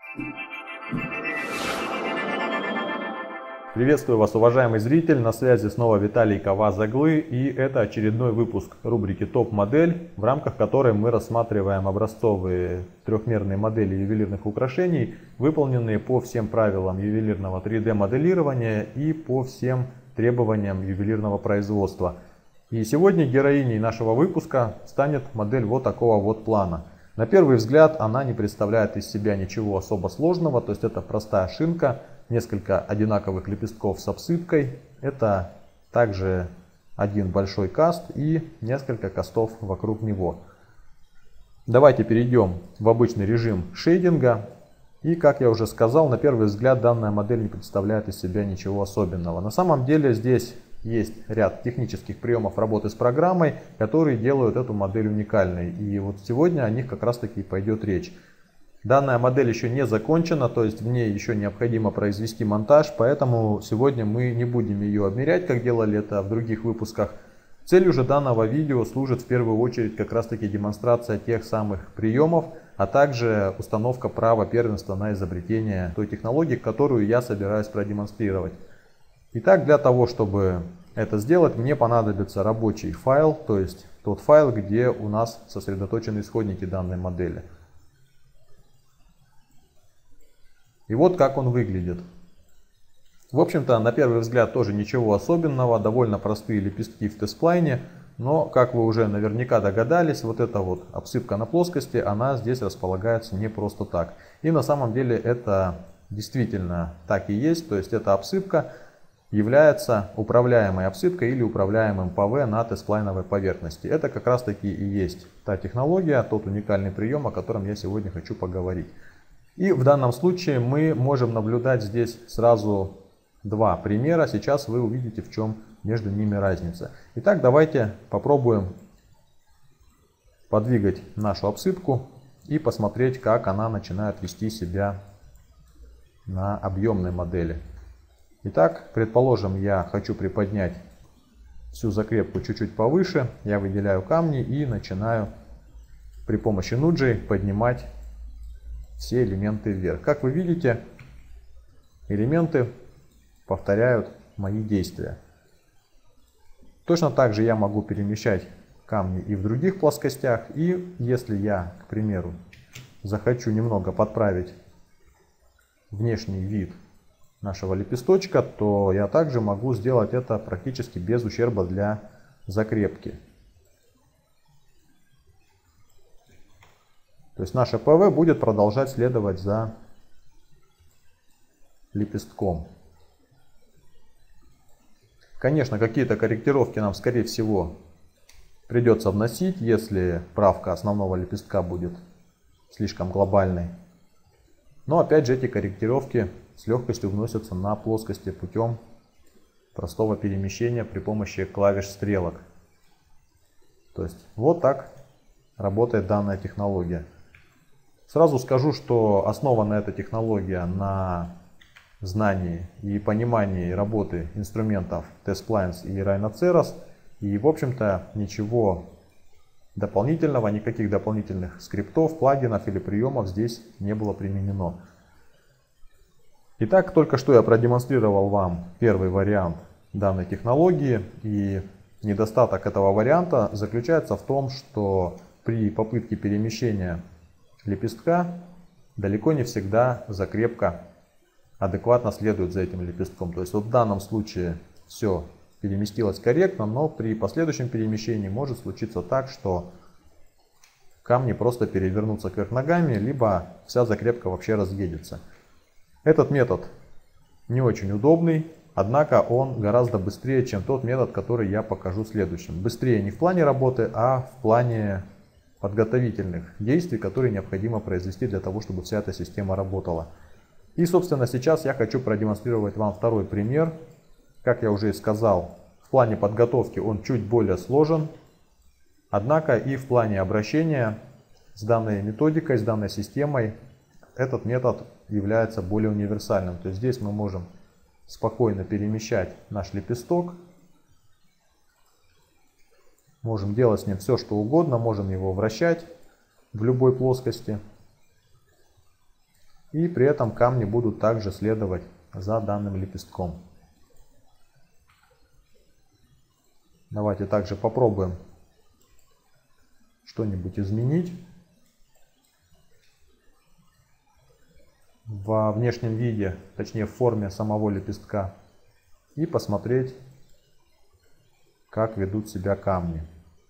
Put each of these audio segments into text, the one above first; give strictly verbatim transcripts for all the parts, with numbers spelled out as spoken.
Приветствую вас, уважаемый зритель, на связи снова Виталий Каваз-Оглы, и это очередной выпуск рубрики «Топ-модель», в рамках которой мы рассматриваем образцовые трехмерные модели ювелирных украшений, выполненные по всем правилам ювелирного три дэ моделирования и по всем требованиям ювелирного производства. И сегодня героиней нашего выпуска станет модель вот такого вот плана. На первый взгляд она не представляет из себя ничего особо сложного, то есть это простая шинка, несколько одинаковых лепестков с обсыпкой, это также один большой каст и несколько кастов вокруг него. Давайте перейдем в обычный режим шейдинга. И, как я уже сказал, на первый взгляд данная модель не представляет из себя ничего особенного. На самом деле здесь есть ряд технических приемов работы с программой, которые делают эту модель уникальной. И вот сегодня о них как раз таки пойдет речь. Данная модель еще не закончена, то есть в ней еще необходимо произвести монтаж, поэтому сегодня мы не будем ее обмерять, как делали это в других выпусках. Целью же данного видео служит в первую очередь как раз таки демонстрация тех самых приемов, а также установка права первенства на изобретение той технологии, которую я собираюсь продемонстрировать. Итак, для того, чтобы это сделать, мне понадобится рабочий файл, то есть тот файл, где у нас сосредоточены исходники данной модели. И вот как он выглядит. В общем-то, на первый взгляд тоже ничего особенного, довольно простые лепестки в тесплайне, но, как вы уже наверняка догадались, вот эта вот обсыпка на плоскости, она здесь располагается не просто так. И на самом деле это действительно так и есть, то есть эта обсыпка является управляемой обсыпкой или управляемым ПВ на тесплайновой поверхности. Это как раз таки и есть та технология, тот уникальный прием, о котором я сегодня хочу поговорить. И в данном случае мы можем наблюдать здесь сразу два примера. Сейчас вы увидите, в чем между ними разница. Итак, давайте попробуем подвигать нашу обсыпку и посмотреть, как она начинает вести себя на объемной модели. Итак, предположим, я хочу приподнять всю закрепку чуть-чуть повыше. Я выделяю камни и начинаю при помощи нуджи поднимать все элементы вверх. Как вы видите, элементы повторяют мои действия. Точно так же я могу перемещать камни и в других плоскостях. И если я, к примеру, захочу немного подправить внешний вид нашего лепесточка, то я также могу сделать это практически без ущерба для закрепки. То есть наше ПВ будет продолжать следовать за лепестком. Конечно, какие-то корректировки нам, скорее всего, придется вносить, если правка основного лепестка будет слишком глобальной. Но опять же, эти корректировки с легкостью вносятся на плоскости путем простого перемещения при помощи клавиш стрелок. То есть вот так работает данная технология. Сразу скажу, что основана эта технология на знании и понимании работы инструментов TestPlans и Rhinoceros. И в общем-то ничего дополнительного, никаких дополнительных скриптов, плагинов или приемов здесь не было применено. Итак, только что я продемонстрировал вам первый вариант данной технологии. И недостаток этого варианта заключается в том, что при попытке перемещения лепестка далеко не всегда закрепка адекватно следует за этим лепестком. То есть вот в данном случае все переместилось корректно, но при последующем перемещении может случиться так, что камни просто перевернутся кверх ногами, либо вся закрепка вообще разъедется. Этот метод не очень удобный, однако он гораздо быстрее, чем тот метод, который я покажу следующим. Быстрее не в плане работы, а в плане подготовительных действий, которые необходимо произвести для того, чтобы вся эта система работала. И, собственно, сейчас я хочу продемонстрировать вам второй пример. Как я уже и сказал, в плане подготовки он чуть более сложен, однако и в плане обращения с данной методикой, с данной системой этот метод является более универсальным. То есть здесь мы можем спокойно перемещать наш лепесток. Можем делать с ним все, что угодно. Можем его вращать в любой плоскости. И при этом камни будут также следовать за данным лепестком. Давайте также попробуем что-нибудь изменить во внешнем виде, точнее в форме самого лепестка, и посмотреть, как ведут себя камни.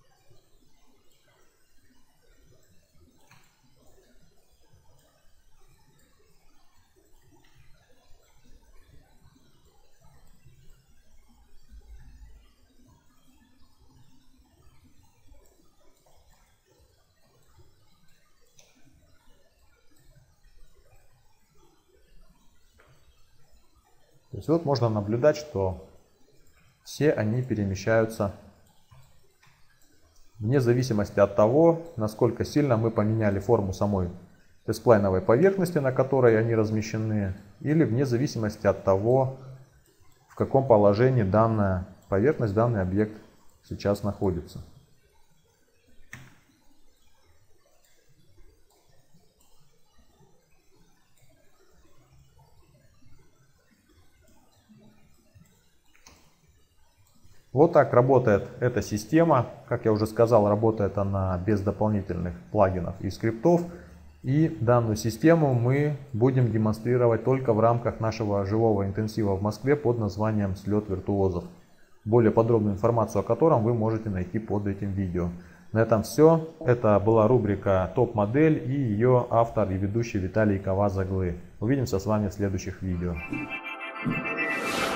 То есть вот можно наблюдать, что все они перемещаются вне зависимости от того, насколько сильно мы поменяли форму самой тестлайновой поверхности, на которой они размещены, или вне зависимости от того, в каком положении данная поверхность, данный объект сейчас находится. Вот так работает эта система. Как я уже сказал, работает она без дополнительных плагинов и скриптов. И данную систему мы будем демонстрировать только в рамках нашего живого интенсива в Москве под названием «Слет виртуозов». Более подробную информацию о котором вы можете найти под этим видео. На этом все. Это была рубрика «Топ-модель» и ее автор и ведущий Виталий Кавазоглы. Увидимся с вами в следующих видео.